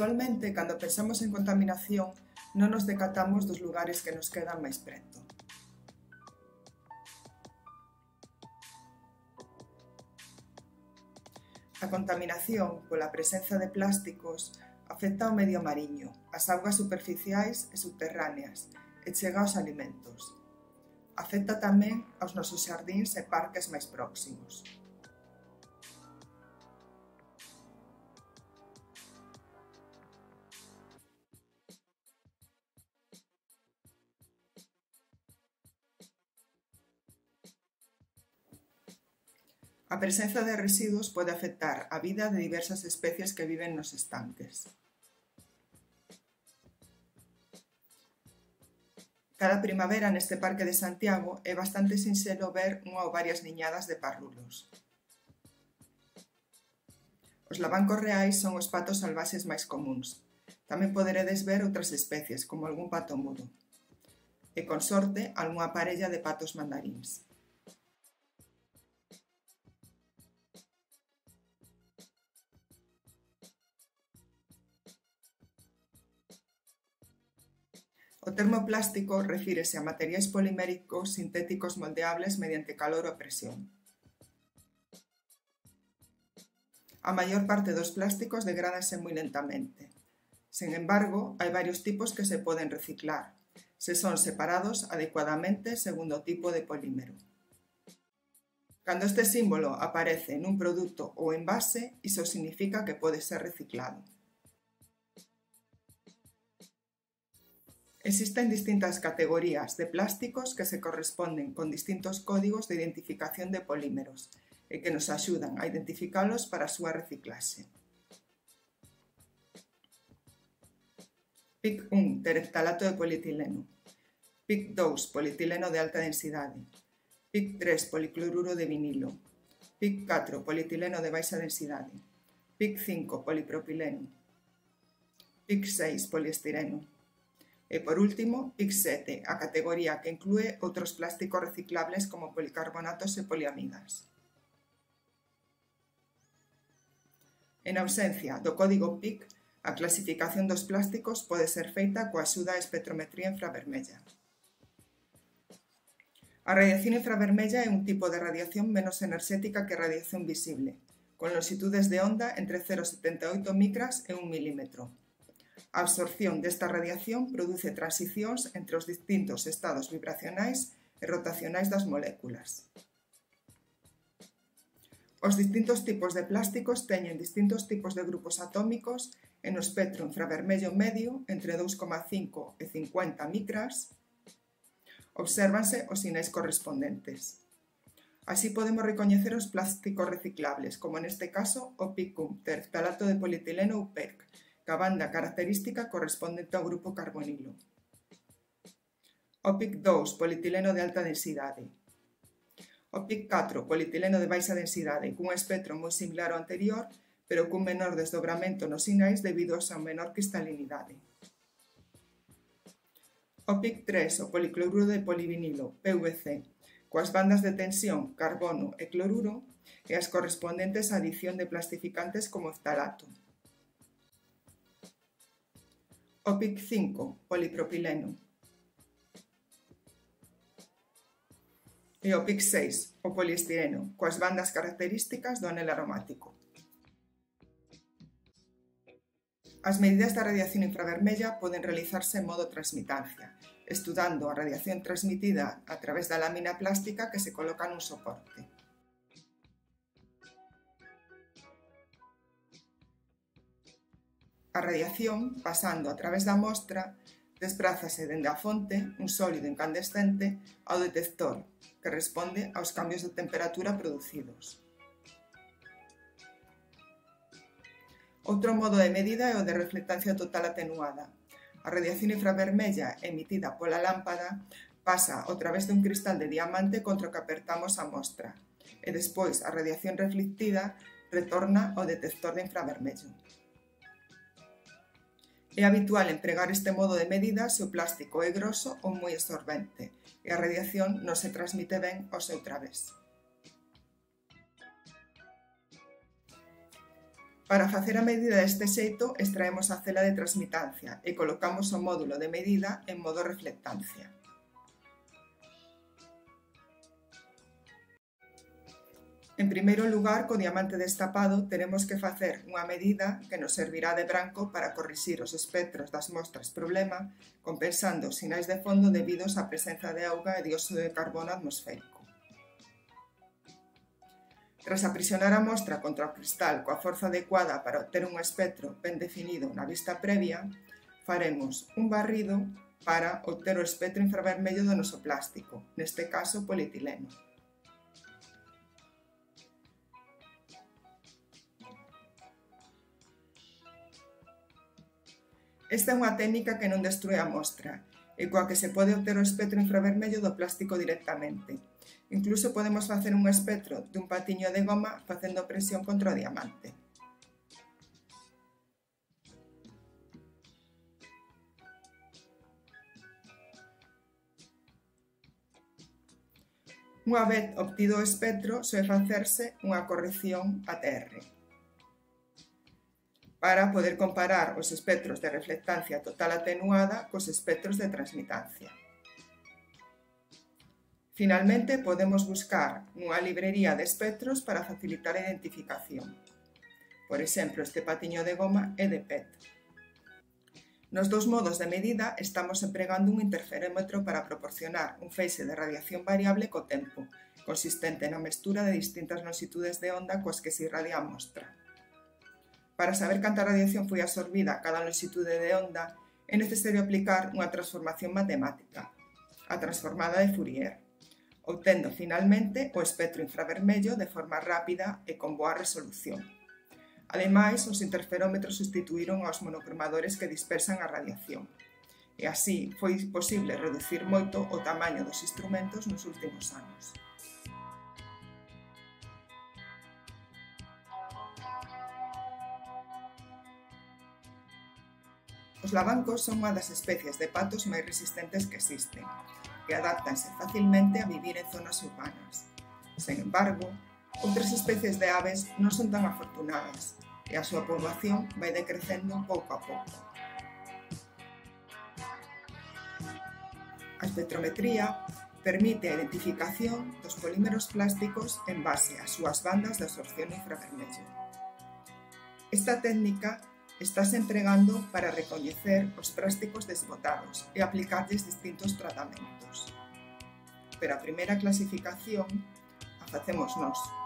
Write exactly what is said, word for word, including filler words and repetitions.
Habitualmente, cando pensamos en contaminación, non nos decatamos dos lugares que nos quedan máis preto. A contaminación pola presenza de plásticos afecta ao medio mariño, as augas superficiais e subterráneas e chega aos alimentos. Afecta tamén aos nosos xardíns e parques máis próximos. A presenza de residuos pode afectar a vida de diversas especies que viven nos estanques. Cada primavera neste parque de Santiago é bastante sinxelo ver unha ou varias niñadas de parrulos. Os lavancos reais son os patos salvaxes máis comúns. Tamén poderedes ver outras especies, como algún pato mudo. E, con sorte, algunha parella de patos mandaríns. O termo plástico refírese a materiais poliméricos sintéticos moldeables mediante calor ou presión. A maior parte dos plásticos degrádanse moi lentamente. Sen embargo, hai varios tipos que se poden reciclar, se son separados adecuadamente segundo o tipo de polímero. Cando este símbolo aparece nun produto ou envase, iso significa que pode ser reciclado. Existen distintas categorías de plásticos que se corresponden con distintos códigos de identificación de polímeros e que nos axudan a identificalos para a súa reciclaxe. P I C un, tereftalato de polietileno. P I C dous, polietileno de alta densidade. P I C tres, policloruro de vinilo. P I C catro, polietileno de baixa densidade. P I C cinco, polipropileno. P I C seis, poliestireno. E, por último, P I C sete, a categoría que inclúe outros plásticos reciclables como policarbonatos e poliamidas. En ausencia do código P I C, a clasificación dos plásticos pode ser feita coa axuda da espectrometría infravermella. A radiación infravermella é un tipo de radiación menos enerxética que a radiación visible, con longitudes de onda entre cero vírgula setenta e oito micras e un milímetro. A absorción desta radiación produce transicións entre os distintos estados vibracionais e rotacionais das moléculas. Os distintos tipos de plásticos teñen distintos tipos de grupos atómicos e no espectro infravermello medio, entre dous coma cinco e cincuenta micras, obsérvanse os sinais correspondentes. Así podemos recoñecer os plásticos reciclables, como neste caso o P I C un, tereftalato de polietileno ou P E C, que a banda característica correspondente ao grupo carbonilo. O P I C dous, polietileno de alta densidade. O P I C catro, polietileno de baixa densidade, cun espectro moi similar ao anterior, pero cun menor desdobramento nos sinais debido a súa menor cristalinidade. O P I C tres, o policloruro de polivinilo, P V C, coas bandas de tensión carbono e cloruro e as correspondentes á adición de plastificantes como ftalato. O P I C cinco, polipropileno. E o P I C seis, o poliestireno, coas bandas características do anel aromático. As medidas da radiación infravermella poden realizarse en modo transmitancia, estudando a radiación transmitida a través da lámina plástica que se coloca nun soporte. A radiación, pasando a través da mostra, desprázase dende a fonte, un sólido incandescente, ao detector, que responde aos cambios de temperatura producidos. Outro modo de medida é o de reflectancia total atenuada. A radiación infravermella emitida pola lámpada pasa ao través dun cristal de diamante contra o que apertamos a mostra, e despois a radiación reflectida retorna ao detector de infravermello. É habitual empregar este modo de medida se o plástico é groso ou moi absorbente e a radiación non se transmite ben ao seu través. Para facer a medida deste xeito, extraemos a cela de transmitancia e colocamos o módulo de medida en modo reflectancia. En primeiro lugar, co diamante destapado, teremos que facer unha medida que nos servirá de branco para corrixir os espectros das mostras problema, compensando os sinais de fondo debidos á presenza de auga e dióxido de carbono atmosférico. Tras aprisionar a mostra contra o cristal coa forza adecuada para obter un espectro ben definido na vista previa, faremos un barrido para obter o espectro infravermello do noso plástico, neste caso polietileno. Esta é unha técnica que non destrue a mostra e coa que se pode obter o espectro infravermello do plástico directamente. Incluso podemos facer un espectro dun patiño de goma facendo presión contra o diamante. Unha vez obtido o espectro, soe facerse unha corrección A T R para poder comparar os espectros de reflectancia total atenuada cos espectros de transmitancia. Finalmente, podemos buscar unha librería de espectros para facilitar a identificación. Por exemplo, este patiño de goma é de P E T. Nos dous modos de medida estamos empregando un interferómetro para proporcionar un feixe de radiación variable co tempo, consistente na mestura de distintas longitudes de onda coas que se irradia a mostra. Para saber canta radiación foi absorbida a cada longitude de onda, é necesario aplicar unha transformación matemática, a transformada de Fourier, obtendo finalmente o espectro infravermello de forma rápida e con boa resolución. Ademais, os interferómetros sustituíron aos monocromadores que dispersan a radiación, e así foi posible reducir moito o tamaño dos instrumentos nos últimos anos. Os lavancos son unha das especies de patos máis resistentes que existen, que adáptanse facilmente a vivir en zonas urbanas. Sen embargo, outras especies de aves non son tan afortunadas e a súa poboación vai decrecendo pouco a pouco. A espectrometría permite a identificación dos polímeros plásticos en base ás súas bandas de absorción infravermello. Esta técnica estás empregando para recoñecer os plásticos desbotados e aplicarlles distintos tratamentos. Pero a primeira clasificación a facemos nós.